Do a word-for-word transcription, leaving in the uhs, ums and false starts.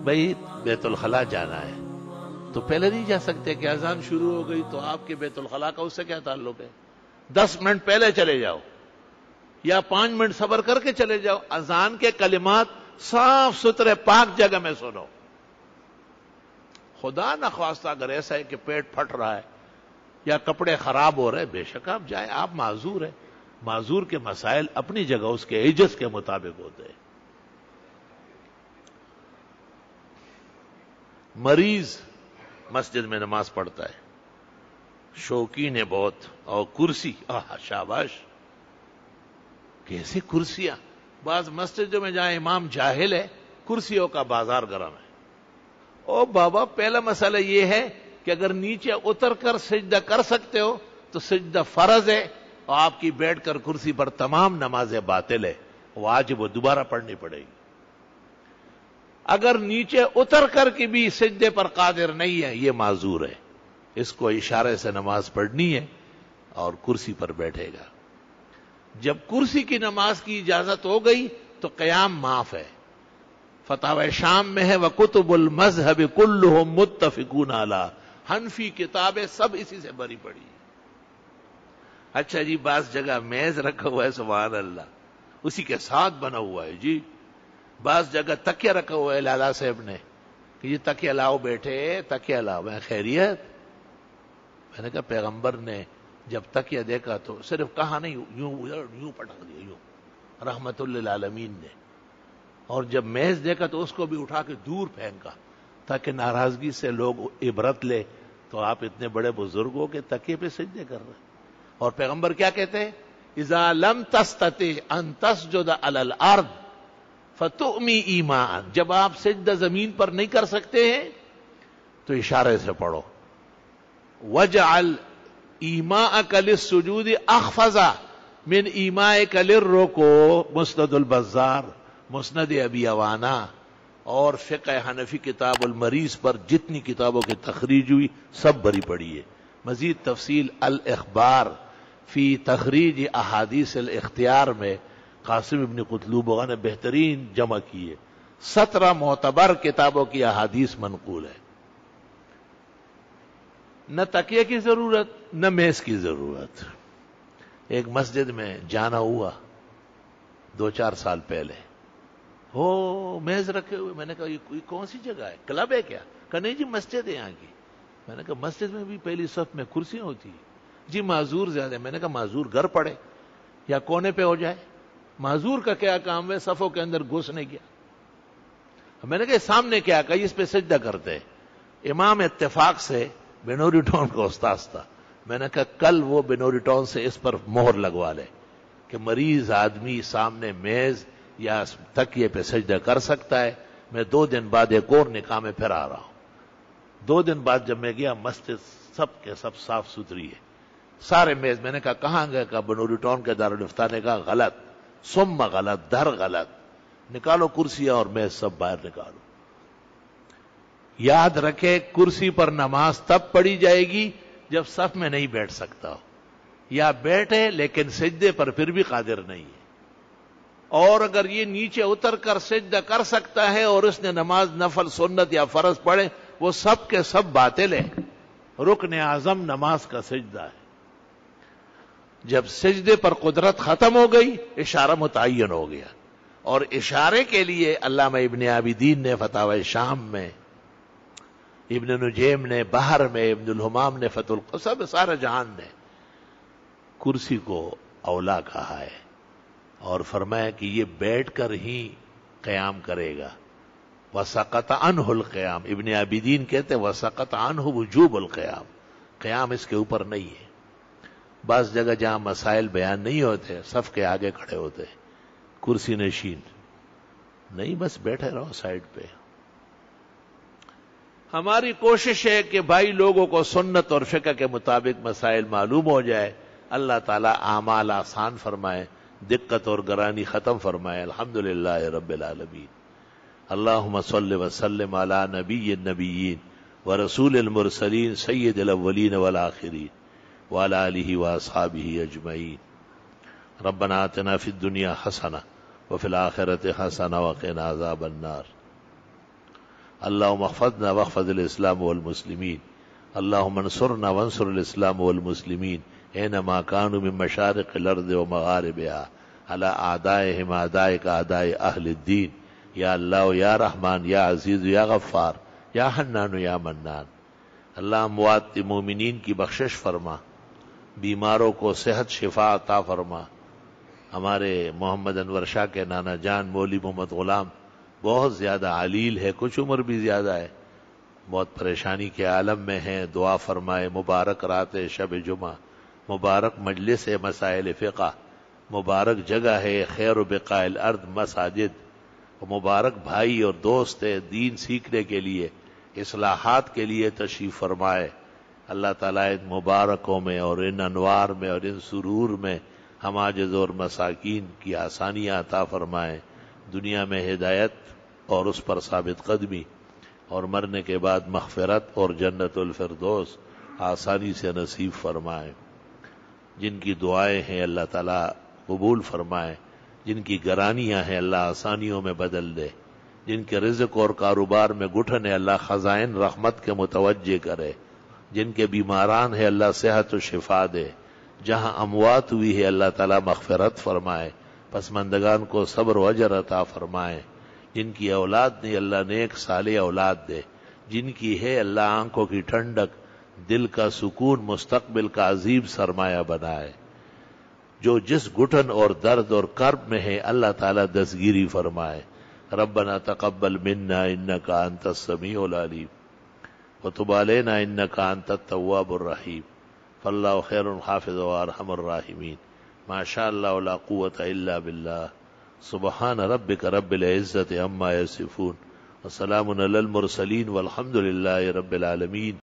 بھائی بیت الخلا جانا ہے تو پہلے نہیں جا سکتے کہ اذان شروع ہو گئی تو آپ کے بیت الخلا کا اس سے کیا تعلق ہے؟ دس منٹ پہلے چلے جاؤ یا پانچ منٹ صبر کر کے چلے جاؤ. اذان کے کلمات صاف ستھرے پاک جگہ میں سنو. خدا نخواستہ اگر ایسا ہے کہ پیٹ پھٹ رہا ہے یا کپڑے خراب ہو رہے، بے شک آپ جائیں، آپ معذور ہیں. معذور کے مسائل اپنی جگہ اس کے ایجز کے مطابق ہوتے ہیں. مریض مسجد میں نماز پڑھتا ہے، شوقین ہے بہت، اور کرسی، آہ شاباش، کیسی کرسیاں. بعض مسجدوں میں جہاں امام جاہل ہے کرسیوں کا بازار گرم ہے. او بابا، پہلا مسئلہ یہ ہے کہ اگر نیچے اتر کر سجدہ کر سکتے ہو تو سجدہ فرض ہے، اور آپ کی بیٹھ کر کرسی پر تمام نمازیں باطل ہے، واجب وہ دوبارہ پڑھنی پڑے گی. اگر نیچے اتر کر کے بھی سجدے پر قادر نہیں ہے، یہ معذور ہے، اس کو اشارے سے نماز پڑھنی ہے اور کرسی پر بیٹھے گا. جب کرسی کی نماز کی اجازت ہو گئی تو قیام معاف ہے. فتاوی شام میں ہے وَكُتُبُ الْمَذْهَبِ كُلُّهُمْ مُتَّفِقُونَ عَلَىٰ، حنفی کتابیں سب اسی سے بری پڑی. اچھا جی، بعض جگہ میز رکھا ہوا ہے، سبحان اللہ، اسی کے ساتھ بنا ہوا ہے جی. بعض جگہ تکیہ رکھا ہوا ہے لالا صاحب نے کہ یہ تکیہ لاؤ بیٹھے، تکیہ لاؤ. میں خیریت؟ میں نے کہا پیغمبر نے جب تکیہ دیکھا تو صرف کہا نہیں، یوں یوں پٹک دیا، یوں، رحمت للعالمین نے. اور جب میز دیکھا تو اس کو بھی اٹھا کے دور پھینکا تاکہ ناراضگی سے لوگ عبرت لے. تو آپ اتنے بڑے بزرگ ہو کہ تکیے پہ سجدے کر رہے. اور پیغمبر کیا کہتے ہیں؟ اذا لم تستطع ان تسجد علی الارض فتؤمی ایماء، جب آپ سجدہ زمین پر نہیں کر سکتے ہیں تو اشارے سے پڑھو. وجعل ایماءک للسجود اخفض من ایمائک للرکوع، مسند البزار، مسند ابی عوانہ اور فقہ حنفی کتاب المریض پر جتنی کتابوں کی تخریج ہوئی سب بری پڑی ہے. مزید تفصیل الاخبار فی تخریج احادیث الاختیار میں قاسم ابن قطلوبہ نے بہترین جمع کی ہے. سترہ معتبر کتابوں کی احادیث منقول ہے. نہ تکیے کی ضرورت نہ میز کی ضرورت. ایک مسجد میں جانا ہوا دو چار سال پہلے، ہو میز رکھے ہوئے. میں نے کہا یہ کوئی کون سی جگہ ہے، کلب ہے کیا؟ کہ نہیں جی مسجد ہے یہاں کی. میں نے کہا مسجد میں بھی پہلی صف میں کرسیاں ہوتی ہیں. جی معذور زیادہ. میں نے کہا معذور گھر پڑے یا کونے پہ ہو جائے، معذور کا کیا کام ہے صفوں کے اندر گھسنے گیا. میں نے کہا سامنے کیا کہا، اس پہ سجدہ کرتے ہیں. امام اتفاق سے بنوری ٹاؤن کا استاذ تھا. میں نے کہا کل وہ بنوری ٹاؤن سے اس پر مہر لگوا لے کہ مریض آدمی سامنے میز یا تکیے پہ سجدہ کر سکتا ہے. میں دو دن بعد ایک اور نکاح میں پھر آ رہا ہوں. دو دن بعد جب میں گیا مسجد سب کے سب صاف ستھری ہے، سارے میز. میں نے کہا کہاں گئے؟ کہا بنوری ٹاؤن کے دارالفتہ. نے کہا غلط، ثم غلط، در غلط. نکالو کرسیاں اور میز سب باہر نکالو. یاد رکھے کرسی پر نماز تب پڑھی جائے گی جب صف میں نہیں بیٹھ سکتا ہو، یا بیٹھے لیکن سجدے پر پھر بھی قادر نہیں ہے. اور اگر یہ نیچے اتر کر سجدہ کر سکتا ہے اور اس نے نماز نفل سنت یا فرض پڑھے، وہ سب کے سب باطل ہے. رکن اعظم نماز کا سجدہ ہے. جب سجدے پر قدرت ختم ہو گئی اشارہ متعین ہو گیا. اور اشارے کے لیے علامہ ابن عابدین نے فتاوی شام میں، ابن نجیم نے بحر میں، ابن الحمام نے فتح الق، سب سارے جہان نے کرسی کو اولا کہا ہے اور فرمایا کہ یہ بیٹھ کر ہی قیام کرے گا. وسقط عنہ القیام. ابن عابدین کہتے وسقط عنہ وجوب القیام، قیام اس کے اوپر نہیں ہے. بعض جگہ جہاں مسائل بیان نہیں ہوتے صف کے آگے کھڑے ہوتے، کرسی نشین نہیں، بس بیٹھے رہو سائڈ پہ. ہماری کوشش ہے کہ بھائی لوگوں کو سنت اور فقہ کے مطابق مسائل معلوم ہو جائے. اللہ تعالیٰ اعمال آسان فرمائے، دقت اور گرانی ختم فرمائے. الحمدللہ رب العالمین. اللہم صل وسلم علی نبی النبیین ورسول المرسلین سید الاولین والآخرین وعلی آلہ واصحابہ اجمعین. ربنا آتنا فی الدنیا حسنہ وفی الآخرۃ حسنہ وقنا عذاب النار. اللهم احفظنا واحفظ الاسلام والمسلمین، اللهم انصرنا وانصر الاسلام والمسلمین اینما كانوا من مشارق الارض ومغاربها على اعدائهم اعدائك اعداء اہل الدین. یا اللہ یا رحمان یا عزیز یا غفار یا حنان یا منان. اللہ اموات مومنین کی بخشش فرما، بیماروں کو صحت شفا عطا فرما. ہمارے محمد انور شاہ کے نانا جان مولوی محمد غلام بہت زیادہ علیل ہے، کچھ عمر بھی زیادہ ہے، بہت پریشانی کے عالم میں ہیں. دعا فرمائے. مبارک رات شب جمعہ، مبارک مجلس مسائل فقہ، مبارک جگہ ہے خیر و بقاء الارض مساجد، مبارک بھائی اور دوست ہے دین سیکھنے کے لیے، اصلاحات کے لیے تشریف فرمائے. اللہ تعالیٰ ان مبارکوں میں اور ان انوار میں اور ان سرور میں ہم عاجز اور مساکین کی آسانیاں عطا فرمائے. دنیا میں ہدایت اور اس پر ثابت قدمی، اور مرنے کے بعد مغفرت اور جنت الفردوس آسانی سے نصیب فرمائے. جن کی دعائیں ہیں اللہ تعالیٰ قبول فرمائے، جن کی گرانیاں ہیں اللہ آسانیوں میں بدل دے، جن کے رزق اور کاروبار میں گھٹن ہے اللہ خزائن رحمت کے متوجہ کرے، جن کے بیماران ہے اللہ صحت و شفا دے، جہاں اموات ہوئی ہے اللہ تعالیٰ مغفرت فرمائے، پسماندگان کو صبر و اجر عطا فرمائے. جن کی اولاد نہیں اللہ نیک صالح اولاد دے، جن کی ہے اللہ آنکھوں کی ٹھنڈک، دل کا سکون، مستقبل کا عظیم سرمایہ بنائے. جو جس گھٹن اور درد اور کرب میں ہے اللہ تعالیٰ دستگیری فرمائے. ربنا تقبل منا انک انت السمیع العلیم وتب علینا انک انت التواب الرحیم. فاللہ خیر حافظ وارحم الراحمین. ما شاء اللہ لا قوة الا باللہ. سبحان ربک رب العزت عما یصفون وسلام علی المرسلین والحمد للہ رب العالمین.